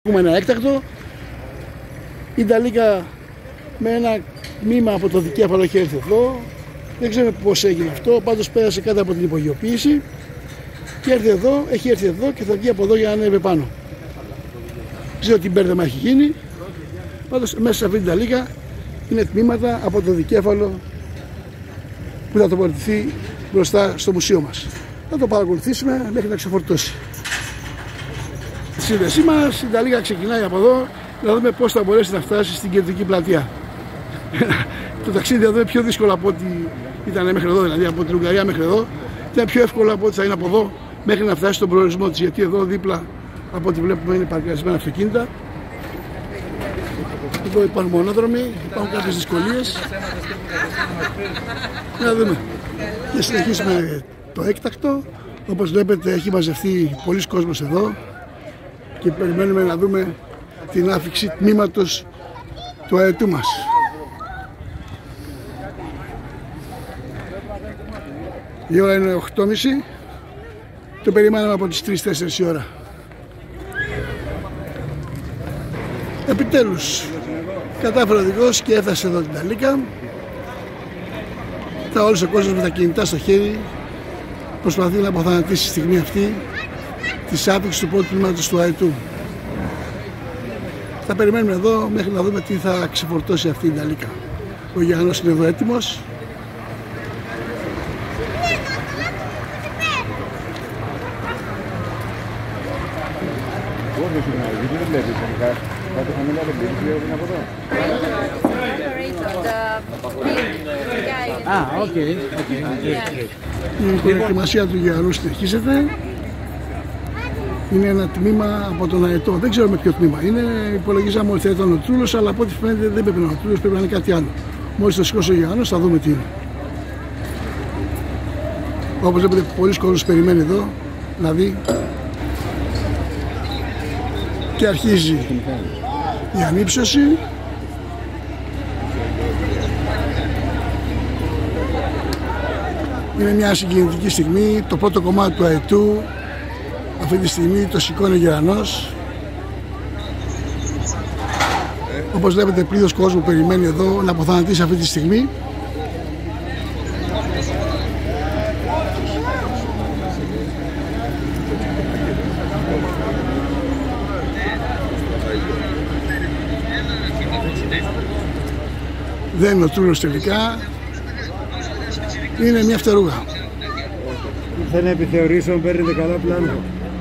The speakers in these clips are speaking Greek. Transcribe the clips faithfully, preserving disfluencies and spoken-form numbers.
Έχουμε ένα έκτακτο. Η Νταλίκα με ένα τμήμα από το δικέφαλο έχει έρθει εδώ. Δεν ξέρουμε πώς έγινε αυτό. Πάντως πέρασε κάτω από την υπογειοποίηση και έρθει εδώ, έχει έρθει εδώ και θα βγει από εδώ για να ανέβει πάνω. Δεν ξέρω τι μπέρδεμα έχει γίνει. Πάντως μέσα σε αυτή την Νταλίκα είναι τμήματα από το δικέφαλο που θα τοποθετηθεί μπροστά στο μουσείο μας. Θα το παρακολουθήσουμε μέχρι να ξεφορτώσει. Στη σύνδεσή μας η Νταλίκα ξεκινάει από εδώ, να δούμε πώς θα μπορέσει να φτάσει στην κεντρική πλατεία. Το ταξίδι εδώ είναι πιο δύσκολο από ό,τι ήταν μέχρι εδώ, δηλαδή από την Ουγγαρία μέχρι εδώ. Ήταν πιο εύκολο από ό,τι θα είναι από εδώ μέχρι να φτάσει στον προορισμό της, γιατί εδώ δίπλα από ό,τι βλέπουμε είναι παρκαρισμένα αυτοκίνητα. Εδώ υπάρχουν μονόδρομοι, υπάρχουν κάποιες δυσκολίες. Να δούμε. Και συνεχίσουμε το έκτακτο. Όπως βλέπετε έχει μαζευτεί πολλοί κόσμος εδώ και περιμένουμε να δούμε την άφιξη τμήματος του αετού μας. Η ώρα είναι οκτώ και μισή. Το περιμέναμε από τις τρεις τέσσερις η ώρα. Επιτέλους κατάφερε ο οδηγός και έφτασε εδώ την Νταλίκα. Θα όλος ο κόσμος με τα κινητά στο χέρι προσπαθεί να αποθανατήσει τη στιγμή αυτή της άφηξης του πρώτου τμήματος του αετού. Θα περιμένουμε εδώ μέχρι να δούμε τι θα ξεφορτώσει αυτή η Νταλίκα. Ο Γιάννος είναι εδώ έτοιμος. Ah, okay, okay. Η προετοιμασία του Γιάννου συνεχίζεται. Είναι ένα τμήμα από τον αετό. Δεν ξέρουμε ποιο τμήμα είναι. Υπολογίζαμε ότι θα ήταν ο Τρούλος, αλλά από ό,τι φαίνεται δεν πρέπει να είναι ο Τρούλος, πρέπει να είναι κάτι άλλο. Μόλις το σηκώσει ο Γιάννος θα δούμε τι είναι. Όπως βλέπετε, πολλοί κόσμος περιμένει εδώ να δει. Και αρχίζει η ανύψωση. Είναι μια συγκινητική στιγμή. Το πρώτο κομμάτι του αετού αυτή τη στιγμή το σηκώνει ο Γερανός. Όπως βλέπετε, πλήθος κόσμου περιμένει εδώ να αποθανατήσει αυτή τη στιγμή. Δεν είναι ο Τρούλος τελικά. Είναι μια φτερούγα. Θα να επιθεωρήσω αν παίρνετε καλά πλάνο.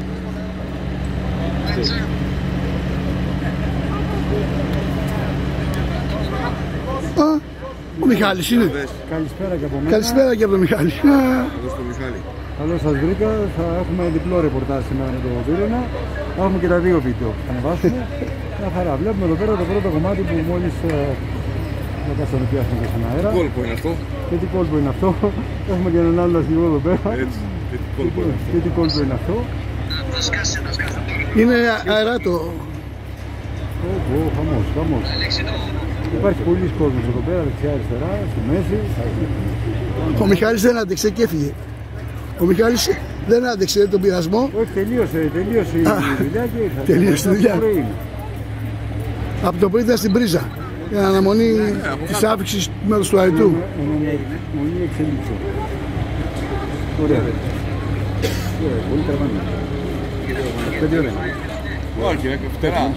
Α, ο Μιχάλης είναι. Καλησπέρα και από μένα. Καλησπέρα και από τον Μιχάλη. Εδώ στο Μιχάλη. Καλώς σας βρήκα. Θα έχουμε διπλό ρεπορτάζ σήμερα με το Πύρονα. Έχουμε και τα δύο βίντεο. Θα ανεβάσουμε. Μια χαρά. Βλέπουμε εδώ πέρα το πρώτο κομμάτι που μόλις να κάτσαμε πιάσουμε και στον αέρα. Τι κόλπο είναι αυτό. Και τι κόλπο είναι αυτό. Έχουμε και έναν άλλο αρχηγό εδώ πέρα. Έτσι. Και τι κόλπο είναι αυτό. Και τι κόλπο είναι αυτό. Είναι αεράτο. Ω, χαμός, χαμός. Υπάρχει πολλοί κόσμος εδώ πέρα, δεξιά αριστερά, στη μέση. Ο Μιχάλης δεν άντεξε και έφυγε. Ο Μιχάλης δεν άντεξε τον πειρασμό. Όχι, τελείωσε, τελείωσε η δουλειά και ήρθα. Τελείωσε η δουλειά. Από το πρωί ήταν στην πρίζα. Για αναμονή της άφηξης του μέρους του αετού. Μονή εξελίξεων. Ωραία. Πολύ τραβάνει. Πέντε ώρα. Όχι, είναι φτερά.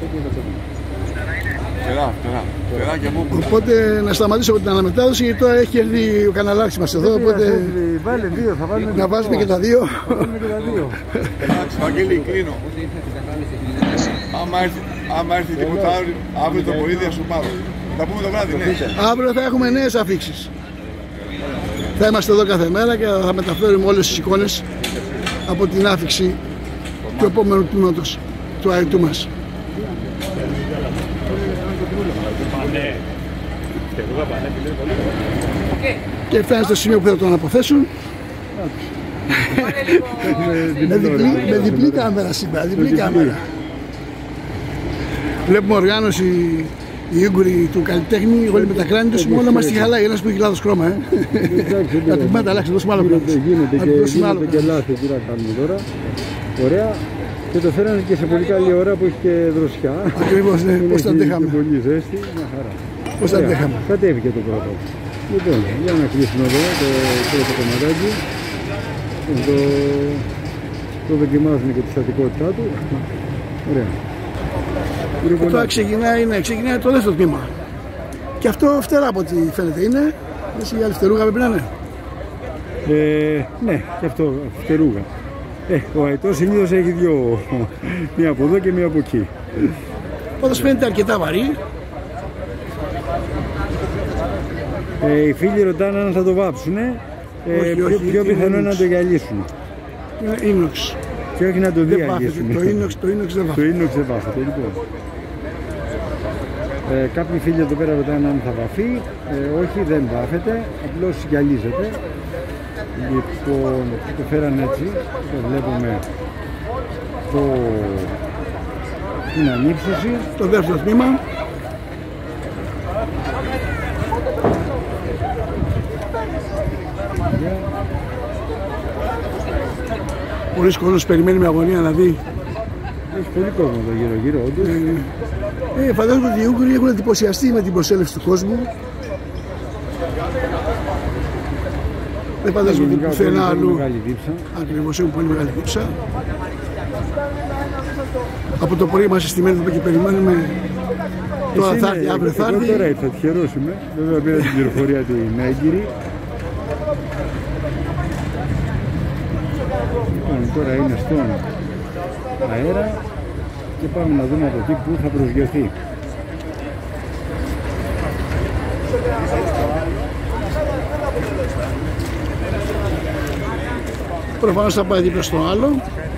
Φτερά, φτερά. Φτερά και από πού. Οπότε να σταματήσω με την αναμετάδοση, γιατί τώρα έχει έρθει ο καναλάρχης μας εδώ. Οπότε βάλε δύο, θα βάλουμε να βάζουμε και τα δύο. Θα βάλουμε και τα δύο. Εντάξει, Βαγγέλη, κλείνω. Άμα έρθει τίποτα αύριο το πρωί θα σου πάρω. Θα πούμε το βράδυ, ναι. Αύριο θα έχουμε νέες αφήξεις. Θα είμαστε εδώ κάθε μέρα και θα μεταφέρουμε όλες τις εικόνες από την άφηξη του επόμενου τμήματος του αετού μας. Και φτάνει στο σημείο που θα τον αποθέσουν. με, διπλή, με διπλή κάμερα σήμερα, διπλή κάμερα. Βλέπουμε οργάνωση οι Ούγγροι του καλλιτέχνη, όλοι με τα κράνη τους, μόνο μας τη χαλάει, ένας που έχει λάθος χρώμα. Ε. Τα τμήματα αλλάξει, δώσουμε άλλο κράτος. Γίνεται και λάθη, τι να κάνουμε τώρα. Ωραία. Και το φέρανε και σε πολύ καλή ώρα που έχει και δροσιά. Ακριβώς, ναι. Πώς το αντέχαμε. Πολύ ζέστη, μια χαρά. Πώς το αντέχαμε. Κατέβηκε το πρώτο. Λοιπόν, για να κλείσουμε εδώ το πρώτο κομματάκι. Το, το δοκιμάζουμε και τη στατικότητά του. Ωραία. Και τώρα ξεκινάει, ναι, ξεκινάει το δεύτερο τμήμα. Και αυτό φτερά από ό,τι φαίνεται είναι. Εσύ η άλλη φτερούγα πρέπει να είναι. Ε, ναι, και αυτό φτερούγα. Ε, ο αετός συνήθως έχει δύο, μία από εδώ και μία από εκεί. Πάντως φαίνεται αρκετά βαρύ. Ε, οι φίλοι ρωτάνε αν θα το βάψουν. Ε, όχι, πιο, όχι, πιο πιθανό είναι να το γυαλίσουν. Είναι ίνοξ. Και όχι να το διαλύσουν. Το ίνοξ, το ίνοξ δεν Το βάφεται. ίνοξ δεν βάφεται, λοιπόν. Ε, κάποιοι φίλοι εδώ πέρα ρωτάνε αν θα βαφεί. Ε, όχι, δεν βάφεται, απλώς γυαλίζεται. Λοιπόν, το φέραν έτσι, το βλέπουμε το... την ανύψωση. Το δεύτερο τμήμα. Πολλοί κόσμος περιμένει με αγωνία να δει. Έχει πολύ κόσμο εδώ γύρω γύρω, όντως. Ε, ε, φαντάζομαι ότι οι Ούγγροι έχουν εντυπωσιαστεί με την προσέλευση του κόσμου. Δεν φαντάζομαι ότι πουθενά αλλού. Ακριβώς, έχουν πολύ μεγάλη δίψα. Από το πρωί είμαστε στημένοι εδώ και περιμένουμε. Τώρα θα έρθει, αύριο θα έρθει. Τώρα ήρθα, τυχερός είμαι. Βέβαια πήρα την πληροφορία την έγκυρη. Λοιπόν, τώρα είναι στον αέρα και πάμε να δούμε από εκεί που θα προσγειωθεί. Προφανώς θα πάει δίπλα στο άλλο.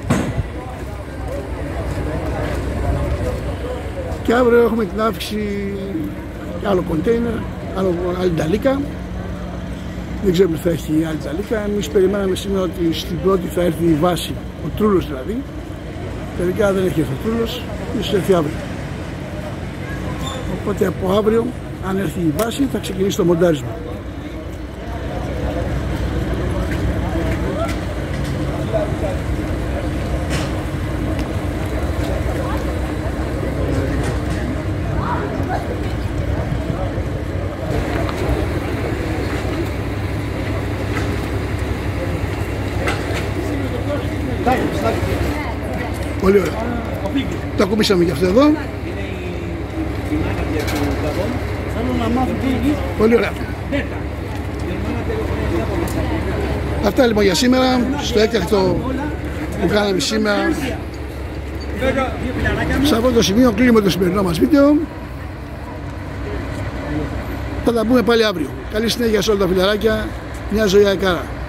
Και αύριο έχουμε την άφηξη και άλλο κοντέινερ, άλλο, άλλη ταλίκα. Δεν ξέρουμε τι θα έχει η άλλη ταλίκα. Εμείς περιμέναμε σήμερα ότι στην πρώτη θα έρθει η βάση, ο τρούλος δηλαδή. Τελικά δεν έχει έρθει ο τρούλος, ίσως έρθει αύριο. Οπότε από αύριο, αν έρθει η βάση, θα ξεκινήσει το μοντάρισμα. Πολύ ωραία. Το ακουμπήσαμε και αυτό εδώ. Πολύ ωραία. Αυτά λοιπόν για σήμερα, στο έκτακτο που κάναμε σήμερα. Σε αυτό το σημείο κλείνουμε το σημερινό μας βίντεο. Θα τα πούμε πάλι αύριο. Καλή συνέχεια σε όλα τα φιλαράκια. Μια ζωή αεκάρα.